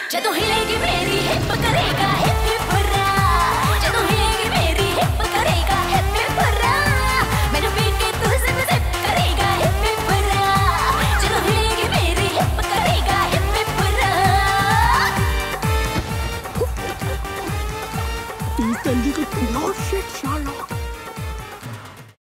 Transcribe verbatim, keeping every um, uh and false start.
ਜਦੋਂ ਹਿਲੇਗੀ ਮੇਰੀ ਹਿੱਪ ਕਰੇਗਾ ਹਿੱਪ ਹਿੱਪ ਹੁਰਾ ਜਦੋਂ ਹਿਲੇਗੀ ਮੇਰੀ ਹਿੱਪ ਕਰੇਗਾ ਹਿੱਪ ਹਿੱਪ ਹੁਰਾ ਮੈਨੂੰ ਪੀ ਕੇ ਤੂੰ ਜ਼ਿਪ ਜ਼ਿਪ ਕਰੇਗਾ ਹਿੱਪ ਹਿੱਪ ਹੁਰਾ ਜਦੋਂ ਹਿਲੇਗੀ ਮੇਰੀ ਹਿੱਪ ਕਰੇਗਾ hip hip hooray He's the little bullshit Sherlock.